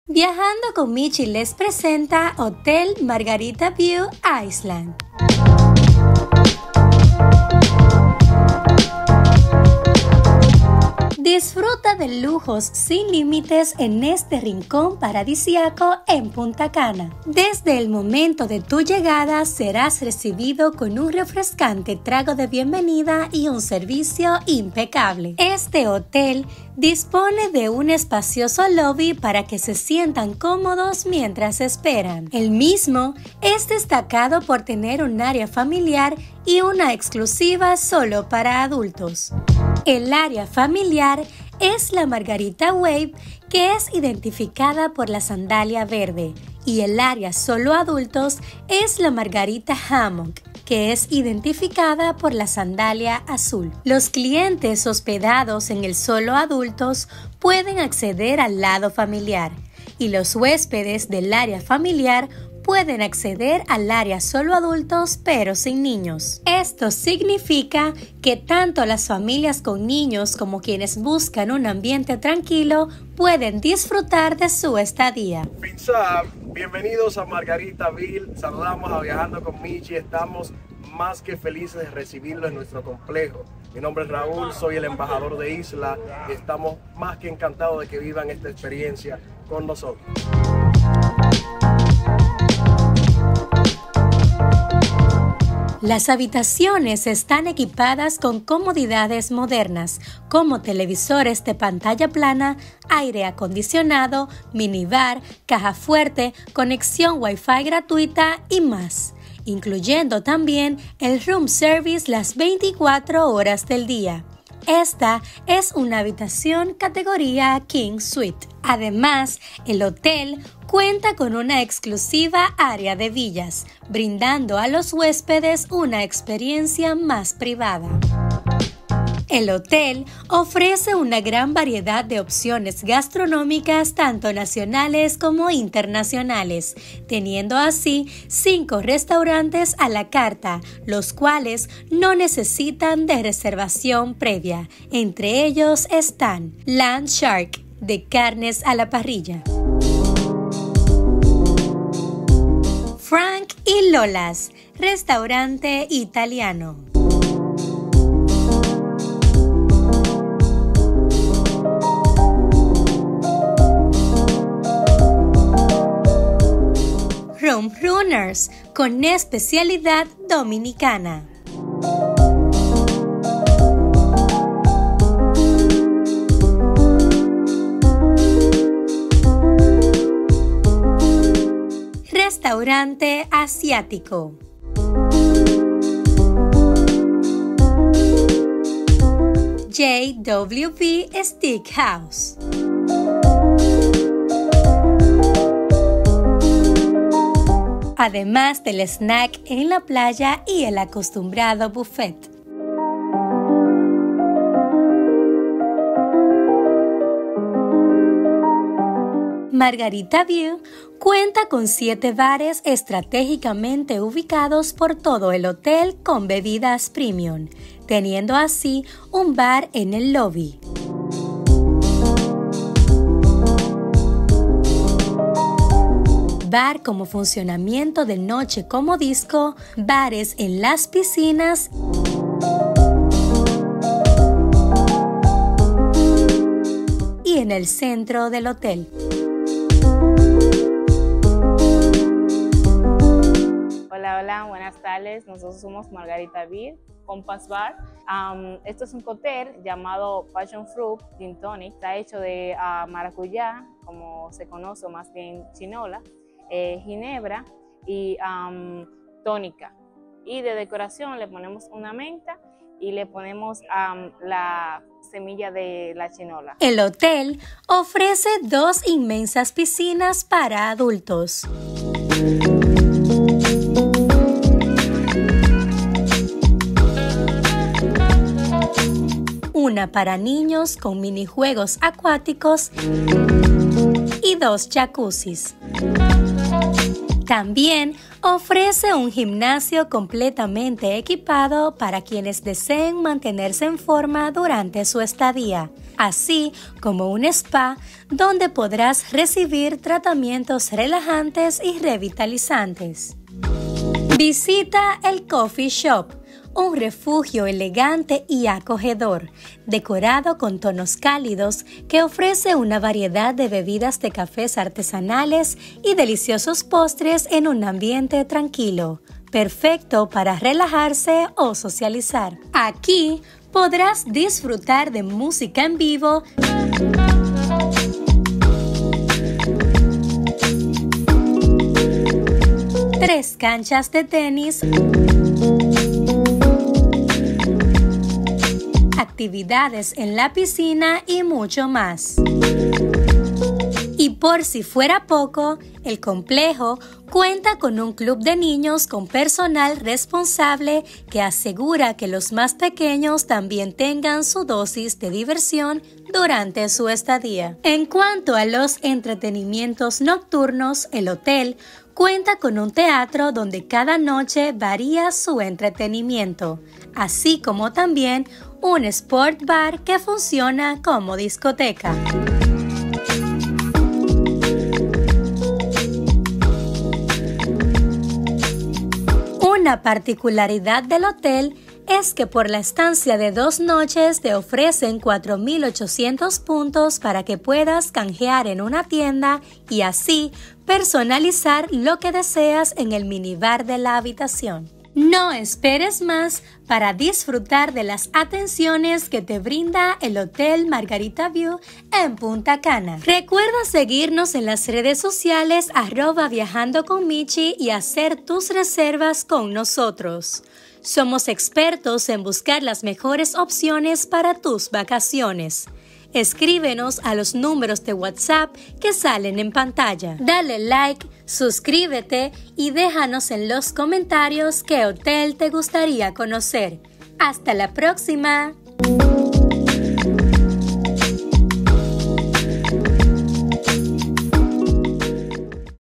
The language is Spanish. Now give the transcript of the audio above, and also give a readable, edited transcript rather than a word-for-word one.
Viajando con Michi les presenta Hotel Margarita View Island. Disfruta de lujos sin límites en este rincón paradisíaco en Punta Cana. Desde el momento de tu llegada serás recibido con un refrescante trago de bienvenida y un servicio impecable. Este hotel dispone de un espacioso lobby para que se sientan cómodos mientras esperan. El mismo es destacado por tener un área familiar y una exclusiva solo para adultos. El área familiar es la Margarita Wave, que es identificada por la sandalia verde, y el área solo adultos es la Margarita Hammock, que es identificada por la sandalia azul. Los clientes hospedados en el solo adultos pueden acceder al lado familiar, y los huéspedes del área familiar pueden acceder al área solo adultos pero sin niños. Esto significa que tanto las familias con niños como quienes buscan un ambiente tranquilo pueden disfrutar de su estadía. Bienvenidos a Margaritaville, saludamos a Viajando con Michi, estamos más que felices de recibirlo en nuestro complejo. Mi nombre es Raúl, soy el embajador de Isla y estamos más que encantados de que vivan esta experiencia con nosotros. Las habitaciones están equipadas con comodidades modernas, como televisores de pantalla plana, aire acondicionado, minibar, caja fuerte, conexión Wi-Fi gratuita y más, incluyendo también el room service las 24 horas del día. Esta es una habitación categoría King Suite. Además, el hotel cuenta con una exclusiva área de villas, brindando a los huéspedes una experiencia más privada. El hotel ofrece una gran variedad de opciones gastronómicas tanto nacionales como internacionales, teniendo así 5 restaurantes a la carta, los cuales no necesitan de reservación previa. Entre ellos están Land Shark, de carnes a la parrilla, Frank y Lola's, restaurante italiano, Rum Runners, con especialidad dominicana, restaurante asiático, JWB Steakhouse, además del snack en la playa y el acostumbrado buffet. Margarita View cuenta con 7 bares estratégicamente ubicados por todo el hotel con bebidas premium, teniendo así un bar en el lobby. Bar como funcionamiento de noche como disco, bares en las piscinas y en el centro del hotel. Hola, buenas tardes. Nosotros somos Margaritaville Compass Bar. Esto es un cóctel llamado Passion Fruit Gin Tonic. Está hecho de maracuyá, como se conoce, o más bien chinola, ginebra y tónica. Y de decoración le ponemos una menta y le ponemos la semilla de la chinola. El hotel ofrece 2 inmensas piscinas para adultos, una para niños con minijuegos acuáticos y 2 jacuzzis. También ofrece un gimnasio completamente equipado para quienes deseen mantenerse en forma durante su estadía, así como un spa donde podrás recibir tratamientos relajantes y revitalizantes. Visita el Coffee Shop, un refugio elegante y acogedor, decorado con tonos cálidos que ofrece una variedad de bebidas de cafés artesanales y deliciosos postres en un ambiente tranquilo, perfecto para relajarse o socializar. Aquí podrás disfrutar de música en vivo, tres canchas de tenis, actividades en la piscina y mucho más. Y por si fuera poco, el complejo cuenta con un club de niños con personal responsable que asegura que los más pequeños también tengan su dosis de diversión durante su estadía. En cuanto a los entretenimientos nocturnos, el hotel cuenta con un teatro donde cada noche varía su entretenimiento, así como también un sport bar que funciona como discoteca. Una particularidad del hotel es que por la estancia de 2 noches te ofrecen 4.800 puntos para que puedas canjear en una tienda y así personalizar lo que deseas en el minibar de la habitación. No esperes más para disfrutar de las atenciones que te brinda el Hotel Margarita View en Punta Cana. Recuerda seguirnos en las redes sociales @viajandoconmichi y hacer tus reservas con nosotros. Somos expertos en buscar las mejores opciones para tus vacaciones. Escríbenos a los números de WhatsApp que salen en pantalla. Dale like, suscríbete y déjanos en los comentarios qué hotel te gustaría conocer. ¡Hasta la próxima!